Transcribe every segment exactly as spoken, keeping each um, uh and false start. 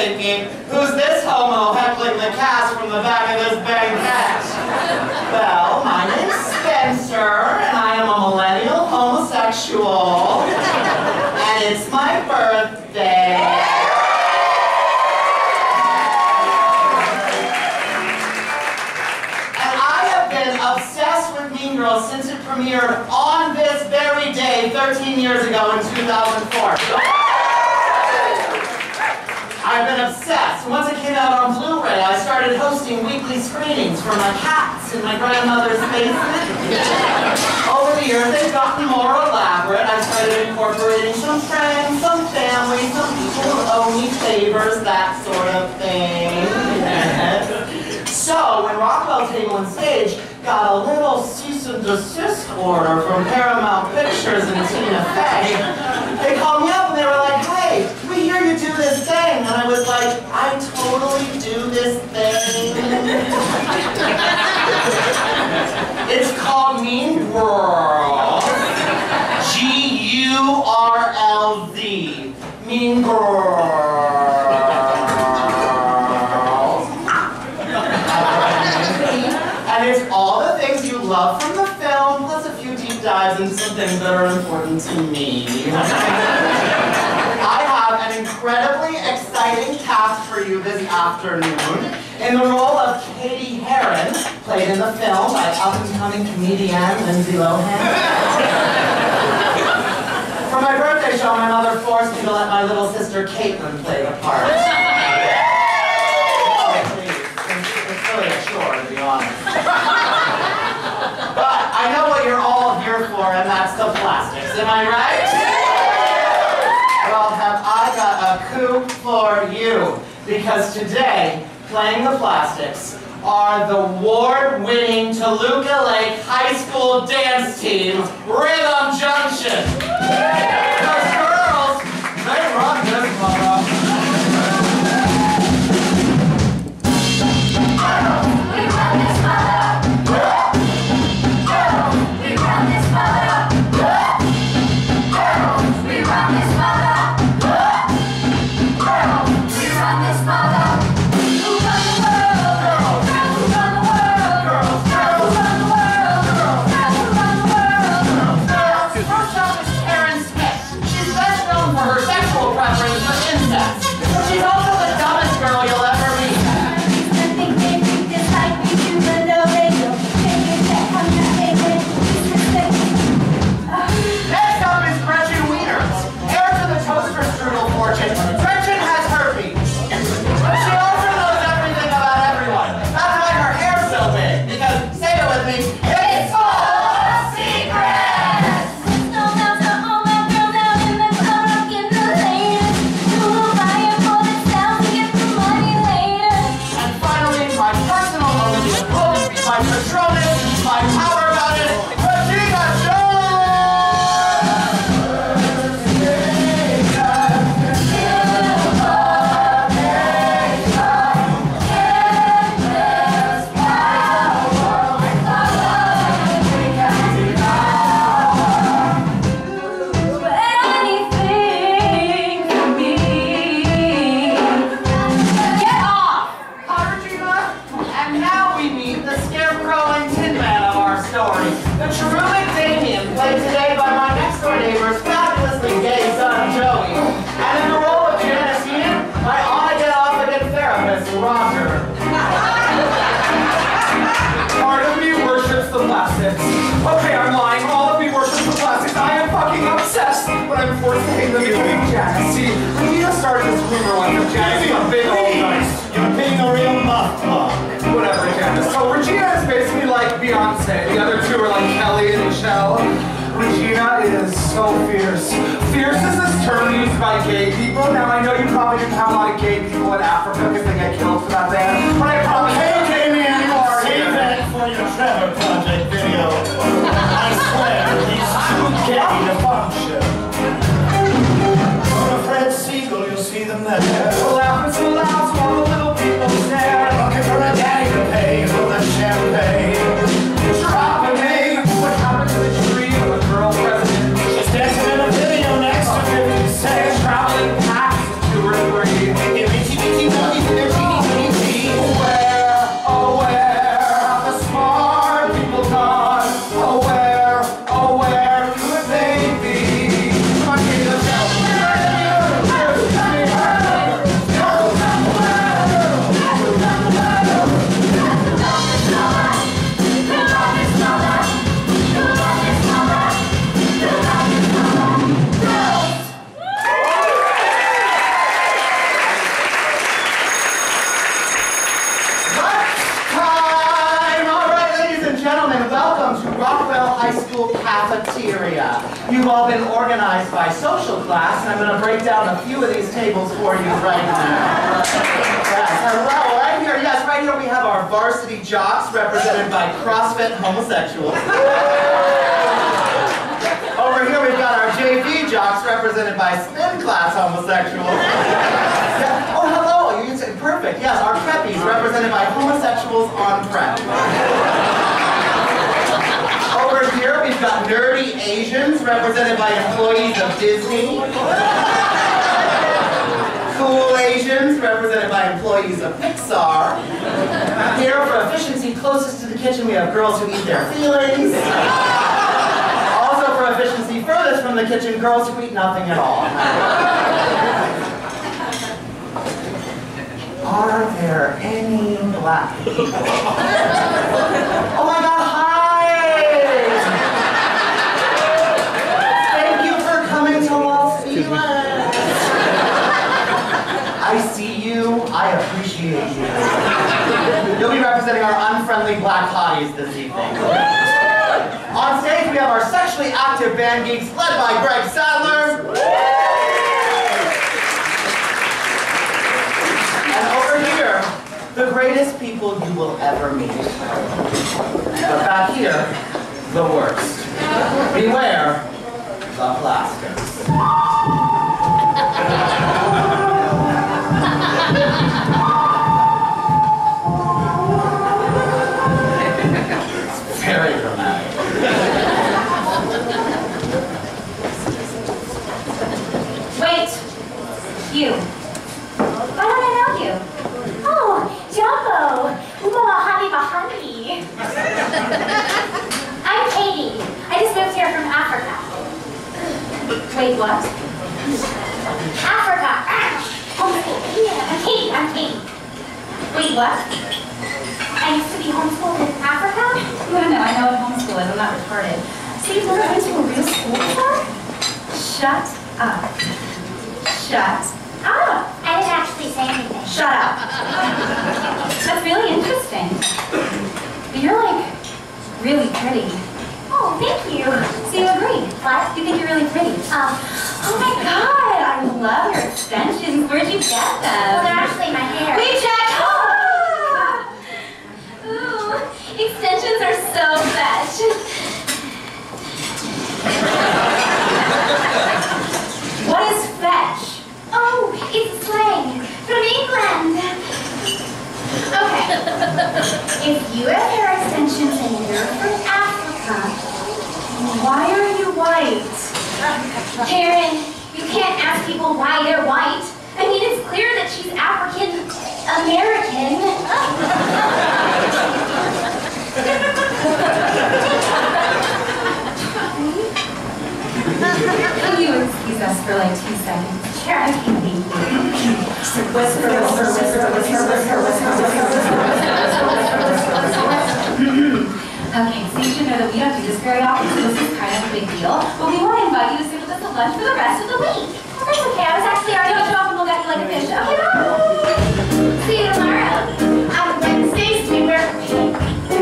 thinking, who's this homo heckling the cast from the back of this banquette? Well, my name's Spencer, and I am a millennial homosexual, and it's my birthday. And I have been obsessed with Mean Girls since it premiered on this very day thirteen years ago in two thousand four. I've been obsessed. Once it came out on Blu-ray, I started hosting weekly screenings for my cats in my grandmother's basement. Over the years, they've gotten more elaborate. I started incorporating some friends, some family, some people who owe me favors, that sort of thing. So, when Rockwell Table and Stage got a little cease and desist order from Paramount Pictures and Tina Fey, they called me up and they were like, hey, we hear you do this thing. And I was like, I totally do this thing. It's called Mean Girls. G U R L Z. Mean Girls. And it's all the things you love from the film, plus a few deep dives into some things that are important to me. I have an incredibly exciting cast for you this afternoon. In the role of Katie Heron, played in the film by up-and-coming comedian Lindsay Lohan. For my birthday show, my mother forced me to let my little sister Caitlin play the part. Oh, please. It's really a chore, to be honest. But I know what you're all here for, and that's the plastics. Am I right? Well, have I got a coup for you. Because today, playing the plastics are the award-winning Toluca Lake High School dance team, Rhythm Junction. Those girls, they rock this mother. Okay, I'm lying. All of me worships the plastics. I am fucking obsessed, but I'm forced to hate them because of Janice. See, Regina started this rumor like of Janice being a big old nice. You're being a real muff punk. Whatever, Janice. So Regina is basically like Beyonce. The other two are like Kelly and Michelle. Regina is so fierce. Fierce is this term used by gay people. Now, I know you probably didn't have a lot of gay people in Africa because they get killed for that band. But I promise you, Okay, man, you are save here. that for your Trevor Project video. I swear, he's too gay to function. Go to Fred Siegel, you'll see them there. Laughing so loud, so all the little people stare. Looking for a daddy to pay for the champagne. Dropping me. What happened to the tree of a girl president? She's dancing in a video next to fifty cent. Traveling past two or three. Itty bitty bitty school cafeteria. You've all been organized by social class, and I'm going to break down a few of these tables for you right now. Yes, hello, right here, yes, right here we have our varsity jocks represented by CrossFit homosexuals. Over here we've got our J V jocks represented by spin class homosexuals. Yeah. Oh, hello, you said perfect. Yes, our preppies represented by homosexuals on prep. Over here we've got nerdy Asians represented by employees of Disney. Cool Asians represented by employees of Pixar. Here for efficiency closest to the kitchen we have girls who eat their feelings. For efficiency furthest from the kitchen, girls who eat nothing at all. Are there any black people? Oh my God, hi! Thank you for coming to Los Feliz. I see you, I appreciate you. You'll be representing our unfriendly black hotties this evening. On stage, we have our sexually active band geeks led by Greg Sadler. And over here, the greatest people you will ever meet. But back here, the worst. Beware the plastics. It's very dramatic. Wait! You. Why don't I know you? Oh, Jumbo! Umawahani Bahani. I'm Katie. I just moved here from Africa. Wait, what? Africa! Homeschool. Yeah, I'm Katie. I'm Katie. Wait, what? I used to be homeschooled in Africa? No, no, I know what homeschool is. I'm not retarded. So you've never been to a real school before? Shut up. Shut up. I didn't actually say anything. Shut up. That's really interesting. But you're like really pretty. Oh, thank you. So you agree? What? You think you're really pretty? Um, oh my God, I love your extensions. Where'd you get them? Well, they're actually my hair. Wait, Jack! Ah! Ooh, extensions are so fetch. What is fetch? Oh, it's slang from England. Okay. If you have hair extensions and you're from Africa, why are you white? Karen, you can't ask people why they're white. I mean, it's clear that she's African American. Can you excuse us for like two seconds? Sure, I can be. Whisper, whisper, whisper, whisper, whisper, whisper, whisper, Okay, so you should know that we don't do this very often, so this is kind of a big deal. But we want to invite you to sit with us at lunch for the rest of the week. Well, that's okay. I was actually already on top and we'll get you like a fish. Okay, bye. See you tomorrow. On Wednesdays, we wear pink.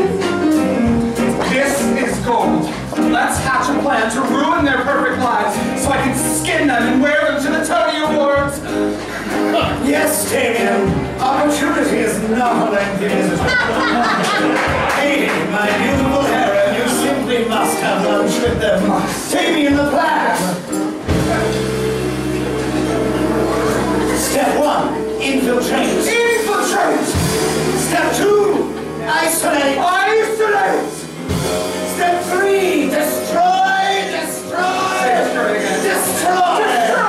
This is gold. Let's hatch a plan to ruin their perfect lives so I can skin them and wear them to the Tony Awards. Yes, Damien. Opportunity is not like it is. Katie, my beautiful Hera, you simply must have lunch with them. Damien the plan. Step one, infiltrate. Infiltrate! Step two, isolate. Isolate! Step three, destroy, destroy, destroy, destroy.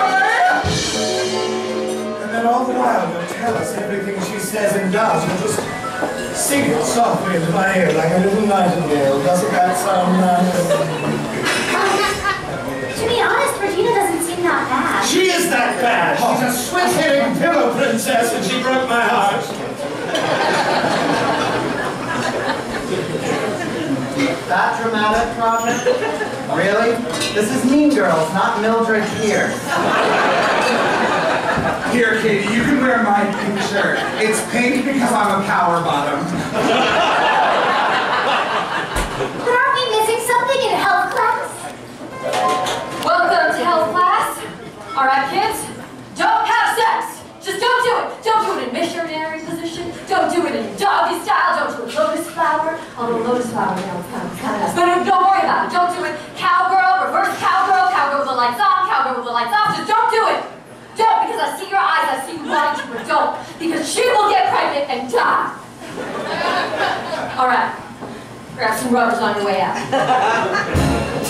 And then all the while you'll tell us everything she says and does. You'll just sing it softly into my ear like a little nightingale. Doesn't that sound nice? To be honest, Regina doesn't seem that bad. She is that bad. She's a swift-hitting pillow princess and she broke my heart. That dramatic, Project? Really? This is Mean Girls, not Mildred Pierce. Here, Katie, you can wear my pink shirt. It's pink because I'm a power bottom. But aren't we missing something in health class? All right, kids, don't have sex. Just don't do it. Don't do it in missionary position. Don't do it in doggy style. Don't do it lotus flower. Although lotus flower, you know, it's kind of, kind of nice. But don't worry about it. Don't do it cowgirl, reverse cowgirl, cowgirl with the lights on, cowgirl with the lights off. Just don't do it. Don't, because I see your eyes. I see you wanting to, but don't. Because she will get pregnant and die. All right. Grab some rubbers on your way out.